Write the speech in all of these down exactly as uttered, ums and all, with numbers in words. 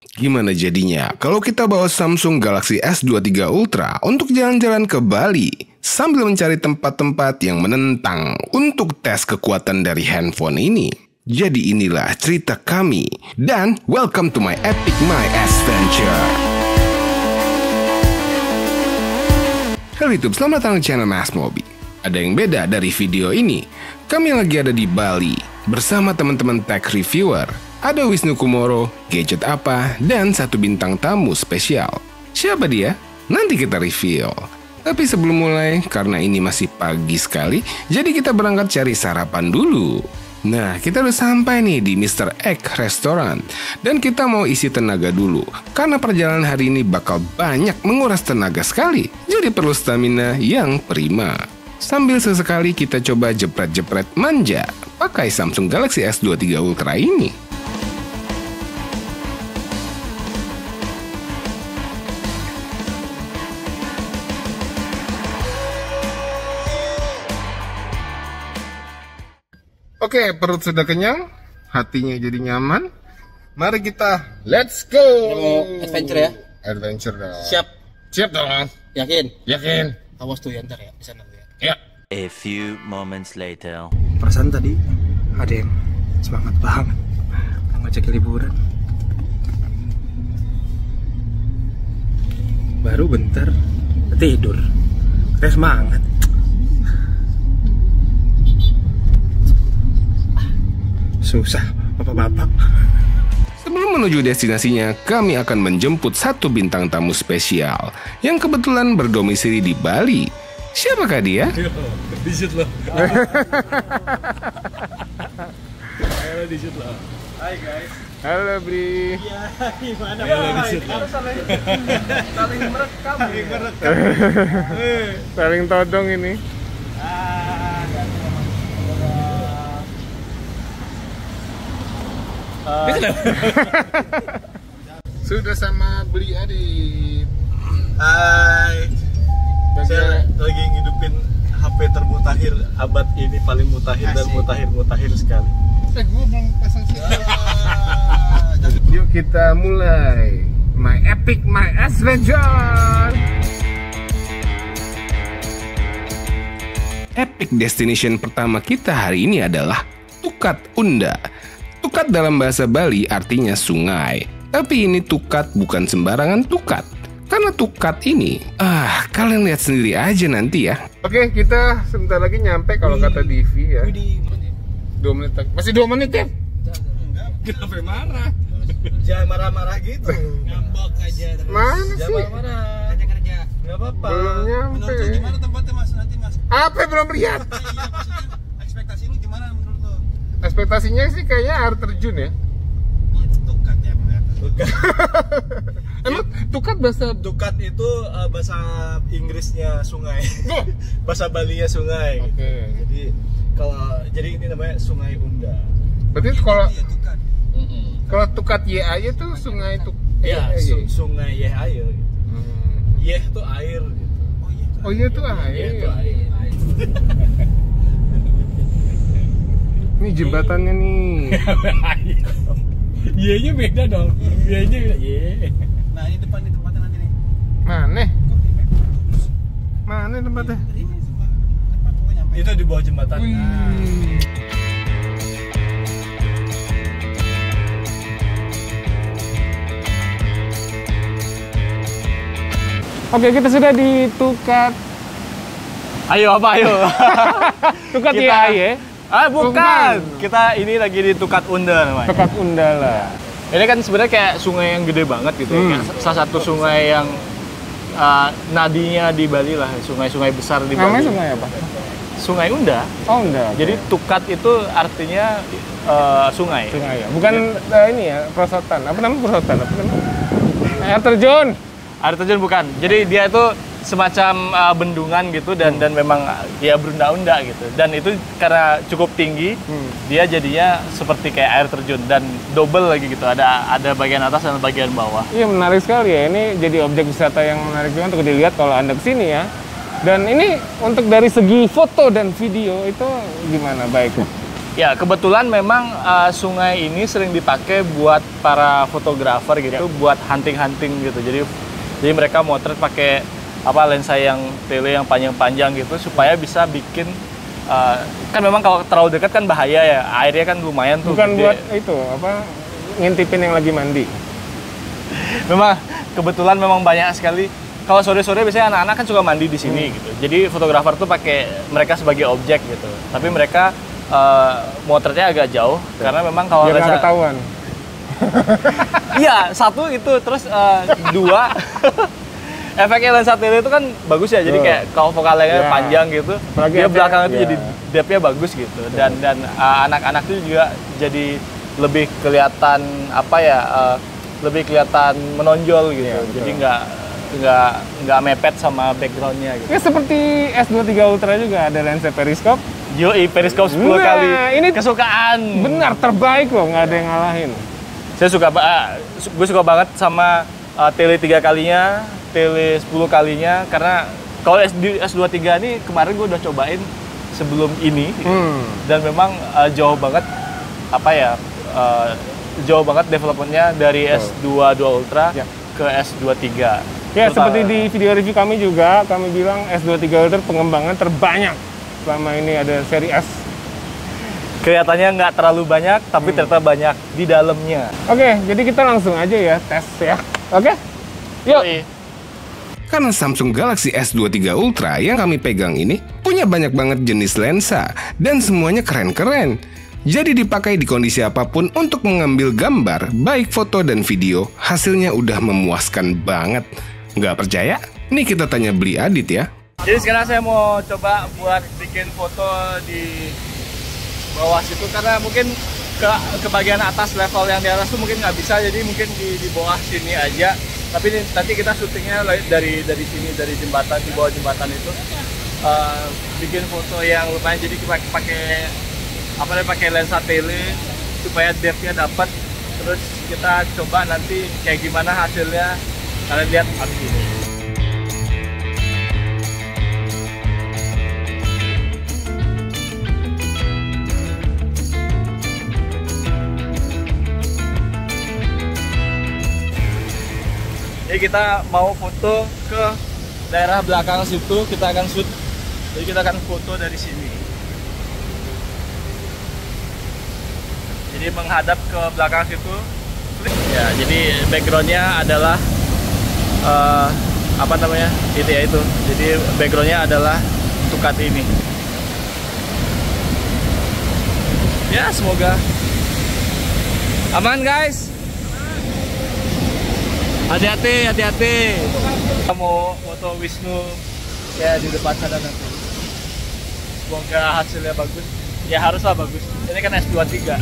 Gimana jadinya kalau kita bawa Samsung Galaxy S dua puluh tiga Ultra untuk jalan-jalan ke Bali sambil mencari tempat-tempat yang menentang untuk tes kekuatan dari handphone ini? Jadi inilah cerita kami dan welcome to my epic my adventure. Halo YouTube, selamat datang di channel Mas Mobi. Ada yang beda dari video ini. Kami lagi ada di Bali bersama teman-teman tech reviewer. Ada Wisnu Kumoro, gadget apa, dan satu bintang tamu spesial. Siapa dia? Nanti kita review. Tapi sebelum mulai, karena ini masih pagi sekali, jadi kita berangkat cari sarapan dulu. Nah, kita udah sampai nih di mister Egg Restaurant. Dan kita mau isi tenaga dulu, karena perjalanan hari ini bakal banyak menguras tenaga sekali. Jadi perlu stamina yang prima. Sambil sesekali kita coba jepret-jepret manja pakai Samsung Galaxy S dua puluh tiga Ultra ini. Oke, perut sudah kenyang, hatinya jadi nyaman. Mari kita let's go. Mau adventure ya? Adventure dong. Siap. Siap dong. Yakin? Yakin. Awas tuh ya ntar ya di sana tuh ya. Ya. A few moments later. Perasaan tadi ada yang semangat banget mau ngajak liburan. Baru bentar tidur. Katanya semangat. Susah, bapak-bapak. Sebelum menuju destinasinya, kami akan menjemput satu bintang tamu spesial yang kebetulan berdomisili di Bali. Siapakah dia? Dijit loh. Halo dijit loh. Hai guys. Halo Bri. Iya, gimana? Halo dijit loh. Saling merekam. Saling merekam. Saling todong ini. Ah, Sudah sama Beli Adit. hai. Saya lagi ngidupin H P termutakhir abad ini, paling mutakhir dan mutakhir-mutakhir sekali. Eh, gue belum pasang siapa. Yuk kita mulai My Epic My Adventure. Epic destination pertama kita hari ini adalah Tukat Unda. Tukat dalam bahasa Bali artinya sungai. Tapi ini Tukat bukan sembarangan Tukat. Karena Tukat ini, ah kalian lihat sendiri aja nanti ya. Oke, kita sebentar lagi nyampe kalau kata Divi ya. Dua menit lagi. Masih dua menit ya? Kenapa marah? Jangan marah-marah gitu. Ngambek aja. Mana sih? Jangan marah-marah. Kerja-kerja. Gak apa-apa. Belum nyampe. Menurut lu gimana tempatnya mas? Nanti mas. Apa yang belum lihat? Iya, maksudnya ekspektasi lu gimana menurut lu? Ekspektasinya sih kayaknya air terjun ya. Iya, Tukat ya. Tukat. Emang Tukat bahasa Tukat itu uh, bahasa Inggrisnya sungai. Bahasa Balinya sungai. Oke. Gitu. Jadi kalau jadi ini namanya Sungai Unda. Berarti kalau Iya, Tukat. Mm-hmm. kalau Tukat Y A Y itu sungai Tuk. Iya, eh, su- sungai Yeh air gitu. Hmm. Yeh itu air gitu. Oh iya. Oh iya itu air. Yeh itu air. Ini jembatannya nih. Y-nya beda dong. Y-nya beda. Y. Nah, ini depan nih tempatnya nanti nih. Mana? Mana tempatnya? Ini depan pokoknya nyampe. Itu di bawah jembatan. Wih. Nah. Oke, kita sudah di Tukat. Ayo apa ayo? Tukat Y Kita- A Y. Ah bukan. Bukan. Kita ini lagi di Tukat Unda namanya. Tukat Undala. Ini kan sebenarnya kayak sungai yang gede banget gitu. Hmm. Ya. Salah satu sungai yang uh, nadinya di Bali lah, sungai-sungai besar di Bali. Namanya sungai apa? Sungai Unda. Oh, Unda. Jadi Tukat itu artinya uh, sungai. sungai ya. Bukan eh, ini ya, perosotan. Apa namanya perosotan? Apa namanya? Air terjun. Air terjun bukan. Jadi dia itu semacam uh, bendungan gitu dan dan memang uh, ya berunda-unda gitu. Dan itu karena cukup tinggi, Hmm. dia jadinya seperti kayak air terjun dan double lagi gitu. Ada ada bagian atas dan bagian bawah. Iya, menarik sekali ya. Ini jadi objek wisata yang menarik juga untuk dilihat kalau Anda kesini ya. Dan ini untuk dari segi foto dan video itu gimana baiknya? Ya, kebetulan memang uh, sungai ini sering dipakai buat para fotografer gitu, ya. Buat hunting-hunting gitu. Jadi jadi mereka motret pakai apa lensa yang tele yang panjang-panjang gitu supaya bisa bikin uh, kan memang kalau terlalu dekat kan bahaya ya. Airnya kan lumayan tuh. Bukan gede. Buat itu apa ngintipin yang lagi mandi. Memang kebetulan memang banyak sekali. Kalau sore-sore biasanya anak-anak kan suka mandi di sini hmm. gitu. Jadi fotografer tuh pakai mereka sebagai objek gitu. Tapi mereka Uh, motretnya agak jauh ya. Karena memang kalau biar lensa ketahuan. Iya, satu itu terus uh, dua efeknya lensa tele itu kan bagus ya. Jadi kayak kalau fokalnya ya. Panjang gitu, apalagi dia belakang itu ya. Jadi depth-nya bagus gitu. Dan ya. Dan uh, anak-anak itu juga jadi lebih kelihatan apa ya? Uh, lebih kelihatan menonjol gitu. Ya, jadi nggak nggak nggak mepet sama backgroundnya gitu. Ya seperti S dua puluh tiga Ultra juga ada lensa periskop. Yoi, periskop sepuluh nah, kali. Ini kesukaan. Benar, terbaik loh, nggak ada yang ngalahin. Saya suka, uh, gue suka banget sama uh, tele tiga kalinya, tele sepuluh kalinya, karena kalau S dua puluh tiga ini kemarin gue udah cobain sebelum ini, hmm. dan memang uh, jauh banget, apa ya, uh, jauh banget developmentnya dari oh. S dua puluh dua Ultra ya. Ke S dua puluh tiga. Ya, Terus, seperti di video review kami juga, kami bilang S dua puluh tiga Ultra pengembangan terbanyak. Selama ini ada seri S. Kelihatannya nggak terlalu banyak, tapi hmm. ternyata banyak di dalamnya. Oke, jadi kita langsung aja ya tes ya. Oke, yuk. Yoi. Karena Samsung Galaxy S dua puluh tiga Ultra yang kami pegang ini punya banyak banget jenis lensa dan semuanya keren-keren. Jadi dipakai di kondisi apapun untuk mengambil gambar, baik foto dan video, hasilnya udah memuaskan banget. Nggak percaya? Nih kita tanya Bli Adit ya. Jadi sekarang saya mau coba buat bikin foto di bawah situ karena mungkin ke, ke bagian atas level yang di atas tuh mungkin nggak bisa, jadi mungkin di, di bawah sini aja. Tapi ini, nanti kita syutingnya dari dari sini, dari jembatan, di bawah jembatan itu uh, bikin foto yang lumayan. Jadi kita pakai apa namanya pakai lensa tele supaya depth-nya dapat. Terus kita coba nanti kayak gimana hasilnya, kalian lihat habis ini. Jadi kita mau foto ke daerah belakang situ, kita akan shoot. Jadi kita akan foto dari sini. Jadi menghadap ke belakang situ. Ya, jadi backgroundnya adalah uh, apa namanya? Itu ya itu. Jadi backgroundnya adalah tukat ini. Ya, semoga aman guys. Hati-hati, hati-hati. Kita mau foto Wisnu ya di depan sana nanti. Semoga hasilnya bagus. Ya haruslah bagus. Ini kan S dua puluh tiga.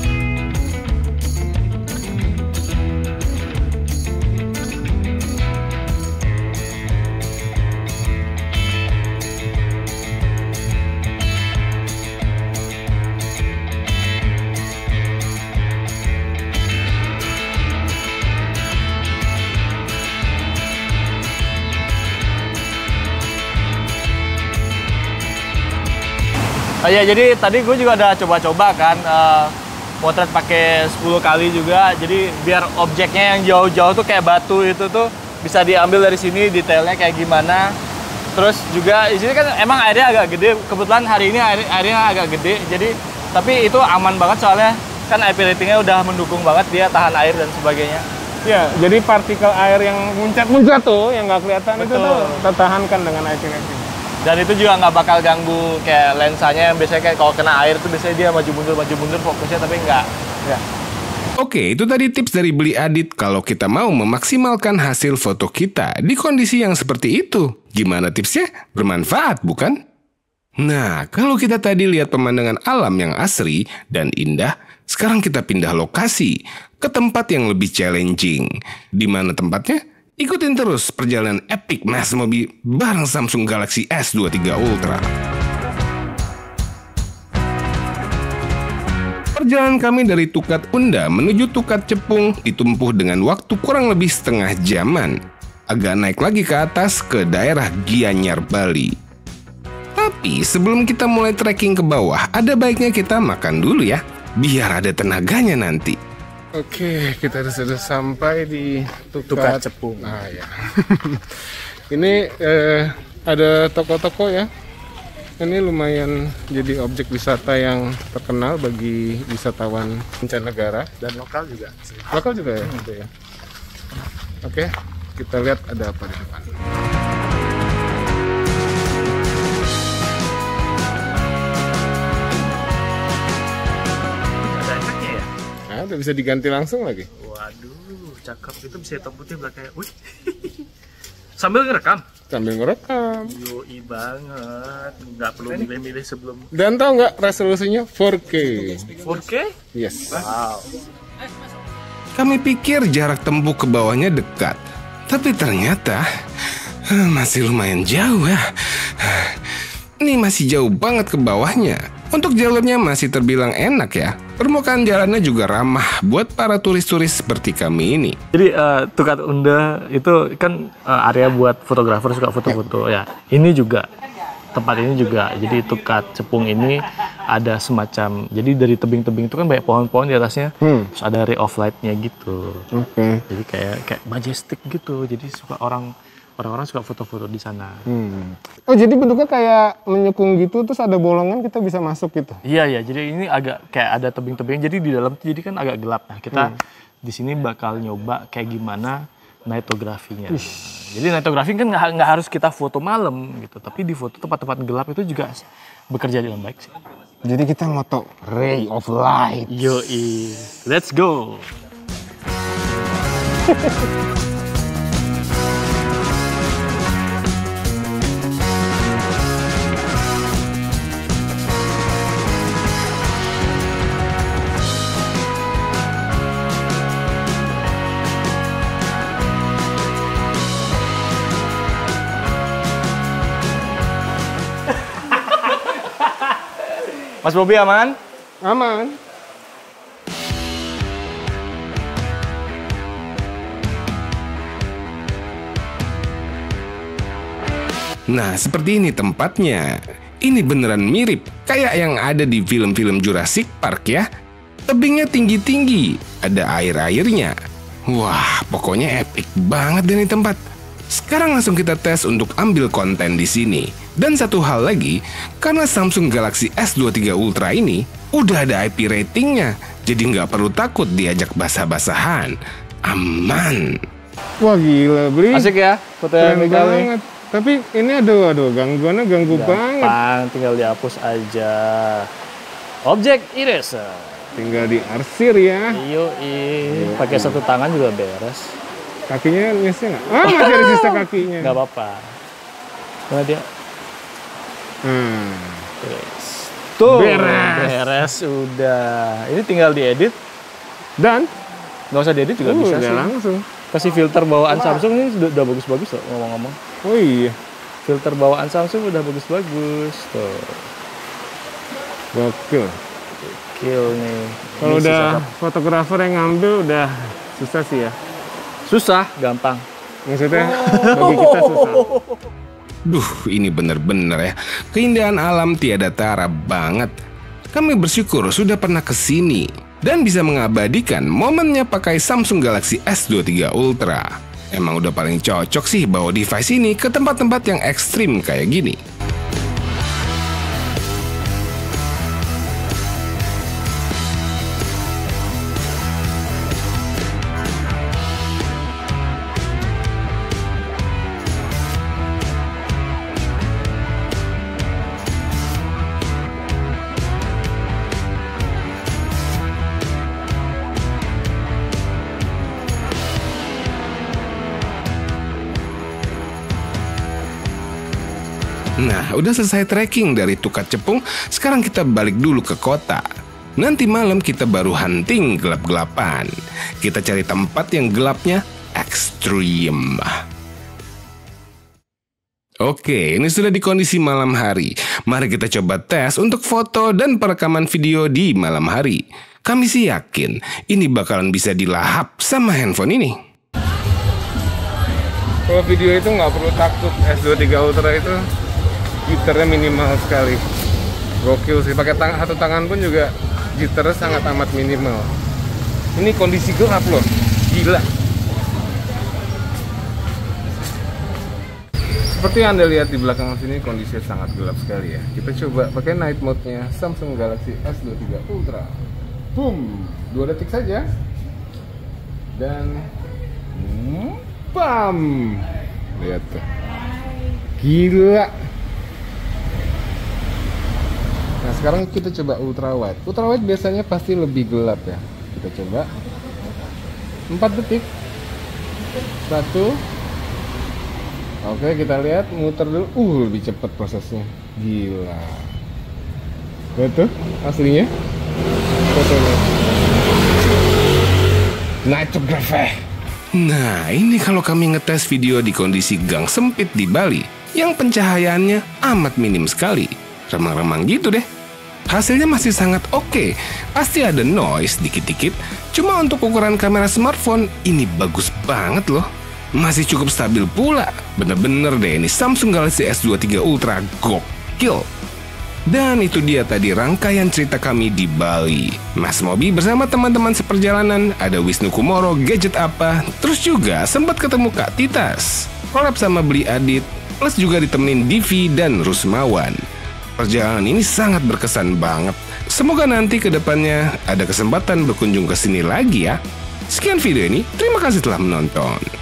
Oh ya, jadi tadi gue juga udah coba-coba kan uh, potret pakai sepuluh kali juga. Jadi biar objeknya yang jauh-jauh tuh kayak batu itu tuh bisa diambil dari sini, detailnya kayak gimana. Terus juga di sini kan emang airnya agak gede. Kebetulan hari ini air, airnya agak gede. Jadi tapi itu aman banget soalnya kan I P ratingnya udah mendukung banget, dia tahan air dan sebagainya. Ya, jadi partikel air yang muncrat-muncrat tuh yang nggak kelihatan Betul. itu tuh tertahankan dengan I P rating. Dan itu juga nggak bakal ganggu kayak lensanya yang biasanya kayak kalau kena air tuh biasanya dia maju mundur maju mundur fokusnya, tapi nggak. Ya. Oke, itu tadi tips dari Bli Adit kalau kita mau memaksimalkan hasil foto kita di kondisi yang seperti itu. Gimana tipsnya? Bermanfaat, bukan? Nah, kalau kita tadi lihat pemandangan alam yang asri dan indah, sekarang kita pindah lokasi ke tempat yang lebih challenging. Di mana tempatnya? Ikutin terus perjalanan epic Mas Mobi bareng Samsung Galaxy S dua puluh tiga Ultra. Perjalanan kami dari Tukat Unda menuju Tukat Cepung ditempuh dengan waktu kurang lebih setengah jaman. Agak naik lagi ke atas ke daerah Gianyar, Bali. Tapi sebelum kita mulai trekking ke bawah, ada baiknya kita makan dulu ya, biar ada tenaganya nanti. Oke, kita sudah sampai di Tukat Cepung. Ah ya. Ini eh, ada toko-toko ya. Ini lumayan jadi objek wisata yang terkenal bagi wisatawan mancanegara dan lokal juga. Lokal juga ya, gitu ya. Oke, kita lihat ada apa di depan. Ada efeknya ya? Nah, udah bisa diganti langsung lagi. Waduh, cakep. Itu bisa hitam putih belakangnya. Wih. Sambil ngerekam. Sambil ngerekam. Yoi banget. Nggak perlu milih-milih sebelum. Dan tahu nggak resolusinya four K? four K? Yes. Wow. Kami pikir jarak tempuh ke bawahnya dekat, tapi ternyata huh, masih lumayan jauh ya. Ini masih jauh banget ke bawahnya. Untuk jalurnya masih terbilang enak ya. Permukaan jalannya juga ramah buat para turis-turis seperti kami ini. Jadi uh, Tukat Unda itu kan uh, area buat fotografer suka foto-foto ya. Ini juga tempat ini juga. Jadi Tukat Cepung ini ada semacam, jadi dari tebing-tebing itu kan banyak pohon-pohon di atasnya, hmm. terus ada ray of light-nya gitu. Oke. Okay. Jadi kayak kayak majestic gitu. Jadi suka orang orang-orang suka foto-foto di sana. Hmm. Oh, jadi bentuknya kayak menyekung gitu, terus ada bolongan kita bisa masuk gitu. Iya ya. Jadi ini agak kayak ada tebing-tebing. Jadi di dalam jadi kan agak gelap. Nah kita hmm. di sini bakal nyoba kayak gimana nightography-nya. Jadi nightography kan nggak nggak harus kita foto malam gitu, tapi di foto tempat-tempat gelap itu juga bekerja dengan baik sih. Jadi kita moto ray of light. Yoi, let's go. Mas Bobi aman? Aman. Nah, seperti ini tempatnya. Ini beneran mirip kayak yang ada di film-film Jurassic Park ya. Tebingnya tinggi-tinggi, ada air-airnya. Wah, pokoknya epic banget deh nih tempat. Sekarang langsung kita tes untuk ambil konten di sini. Dan satu hal lagi, karena Samsung Galaxy S dua puluh tiga Ultra ini udah ada I P ratingnya, jadi nggak perlu takut diajak basah-basahan. Aman. Wah gila, Bli. Asik ya foto yang banget. Tapi ini aduh aduh gangguannya ganggu banget. Gampang, tinggal dihapus aja. Object eraser. Tinggal diarsir ya. Yoi, pakai satu tangan juga beres. Kakinya nyesnya nggak? Ah, masih ada sisa kakinya. Nggak apa-apa. Mana dia? Hmm. Beres. Tuh, beres. beres udah. Ini tinggal diedit dan nggak usah diedit juga uh, bisa sih. Langsung. Kasih filter bawaan Samsung ini sudah, udah bagus-bagus loh ngomong-ngomong. Oh iya. Filter bawaan Samsung udah bagus-bagus tuh. Gokil. Gokil nih. Kalau udah fotografer yang ngambil udah susah sih ya. Susah, gampang. Maksudnya bagi kita susah. Duh, ini bener-bener ya. Keindahan alam tiada tara banget. Kami bersyukur sudah pernah ke sini dan bisa mengabadikan momennya pakai Samsung Galaxy S dua puluh tiga Ultra. Emang udah paling cocok sih bawa device ini ke tempat-tempat yang ekstrim kayak gini. Nah, udah selesai trekking dari Tukat Cepung, sekarang kita balik dulu ke kota. Nanti malam kita baru hunting gelap-gelapan. Kita cari tempat yang gelapnya ekstrim. Oke, ini sudah di kondisi malam hari. Mari kita coba tes untuk foto dan perekaman video di malam hari. Kami sih yakin ini bakalan bisa dilahap sama handphone ini. Kalau video itu nggak perlu takut, S dua puluh tiga Ultra itu jitternya minimal sekali. Gokil sih, pakai tang satu tangan pun juga jitternya sangat amat minimal. Ini kondisi gelap loh, gila. Seperti yang Anda lihat di belakang sini, kondisinya sangat gelap sekali ya. Kita coba pakai night mode-nya Samsung Galaxy S dua puluh tiga Ultra. Boom, dua detik saja. Dan bam, lihat tuh, gila. Nah sekarang kita coba ultra wide. Ultra wide biasanya pasti lebih gelap ya. Kita coba empat detik. Satu. Oke, kita lihat, muter dulu. Uh, lebih cepat prosesnya. Gila. Lihat tuh aslinya fotonya. Nightography. Nah, ini kalau kami ngetes video di kondisi gang sempit di Bali yang pencahayaannya amat minim sekali. Remang-remang gitu deh. Hasilnya masih sangat oke. Pasti ada noise dikit-dikit. Cuma untuk ukuran kamera smartphone ini bagus banget loh. Masih cukup stabil pula. Bener-bener deh ini Samsung Galaxy S dua puluh tiga Ultra gokil. Dan itu dia tadi rangkaian cerita kami di Bali. Mas Mobi bersama teman-teman seperjalanan, ada Wisnu Kumoro, gadget apa, terus juga sempat ketemu Kak Titas, collab sama Beli Adit, plus juga ditemenin Divi dan Rusmawan. Perjalanan ini sangat berkesan banget. Semoga nanti ke depannya ada kesempatan berkunjung ke sini lagi ya. Sekian video ini, terima kasih telah menonton.